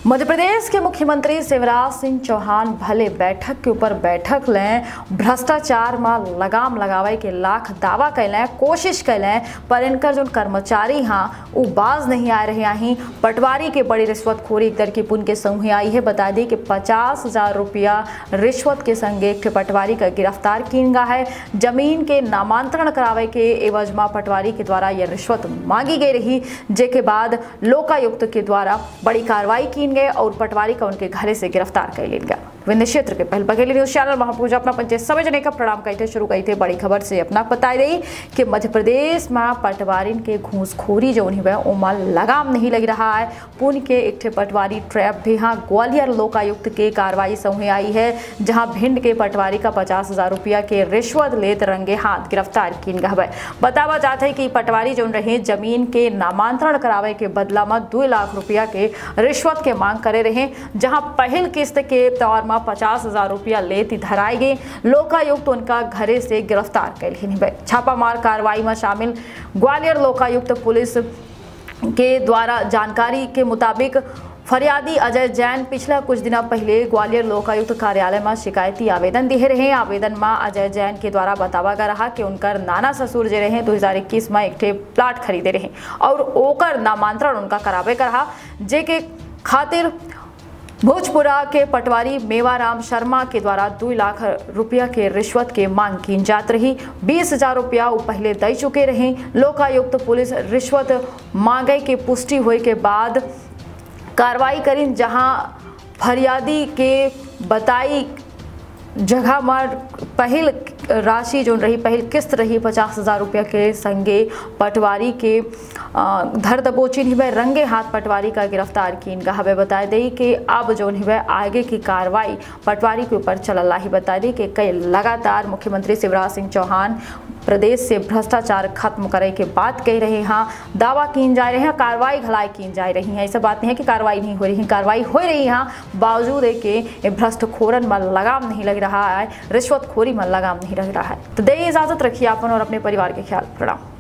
मध्य प्रदेश के मुख्यमंत्री शिवराज सिंह चौहान भले बैठक के ऊपर बैठक लें, भ्रष्टाचार में लगाम लगावे के लाख दावा कैलें, कोशिश कैलें, पर इनकर जो कर्मचारी हाँ वो बाज नहीं आ रहे हैं। पटवारी के बड़ी रिश्वतखोरी एक तरकीब उनके संग आई है। बता दी कि 50,000 रुपया रिश्वत के संग एक पटवारी का गिरफ्तार किया गया है। जमीन के नामांतरण करावे के एवज में पटवारी के द्वारा यह रिश्वत मांगी गई रही, जेके बाद लोकायुक्त के द्वारा बड़ी कार्रवाई की गए और पटवारी का उनके घरे से गिरफ्तार कर लिया गया। विंध्य क्षेत्र के पहल बघेली न्यूज चैनल महापूजा अपना पंचायत समय जने का प्रणाम कहते शुरू कही थे। बड़ी खबर से अपना बताई रही कि मध्य प्रदेश में पटवारी के घूसखोरी जो उन्हें उमा लगाम नहीं लग रहा है। पुणे के एक पटवारी ट्रैप भी हाँ ग्वालियर लोकायुक्त के कार्रवाई समूह आई है, जहां भिंड के पटवारी का 50,000 रुपया के रिश्वत लेत रंगे हाथ गिरफ्तार किया गया है। बतावा जाता है कि पटवारी जो रहे जमीन के नामांतरण करावे के बदला में 2 लाख रुपया के रिश्वत के मांग करे रहे, जहां पहल किस्त के तौर में 50,000 रुपया लेती धराई गई। लोकायुक्त उनका घरे से गिरफ्तार कर छापामार कार्रवाई में शामिल ग्वालियर लोकायुक्त पुलिस के द्वारा जानकारी के मुताबिक फरियादी अजय जैन पिछला कुछ दिनों पहले ग्वालियर लोकायुक्त कार्यालय में शिकायती आवेदन दिए रहे। आवेदन में अजय जैन के द्वारा बतावा गया रहा कि उनकर नाना ससुर जे रहे 2021 में एक प्लाट खरीदे रहे और ओकर नामांतरण उनका करावे का रहा, जेके खातिर भोजपुरा के पटवारी मेवाराम शर्मा के द्वारा 2 लाख रुपया के रिश्वत के मांग की जात रही। 20,000 रुपया वो पहले दे चुके रहे। लोकायुक्त पुलिस रिश्वत मांगे के पुष्टि हुए के बाद कार्रवाई करी, जहां फरियादी के बताई जगह में पहल राशि जो रही, पहल किस्त रही 50,000 रुपया के संगे पटवारी के धर दबोची निभे रंगे हाथ पटवारी का गिरफ्तार की गया। बता दें कि अब जो है आगे की कार्रवाई पटवारी के ऊपर चलला ही। बता दें कि कई लगातार मुख्यमंत्री शिवराज सिंह चौहान प्रदेश से भ्रष्टाचार खत्म करे के बात कह रहे हैं, दावा की जा रहे हैं, कार्रवाई घलाई की जा रही है। ऐसा बात नहीं है कि कार्रवाई नहीं हो रही है, कार्रवाई हो रही है, बावजूद के भ्रष्टखोरन में लगाम नहीं लग रहा है, रिश्वतखोरी में लगाम नहीं लग रहा है। तो दे इजाजत रखिए अपन और अपने परिवार के ख्याल। प्रणाम।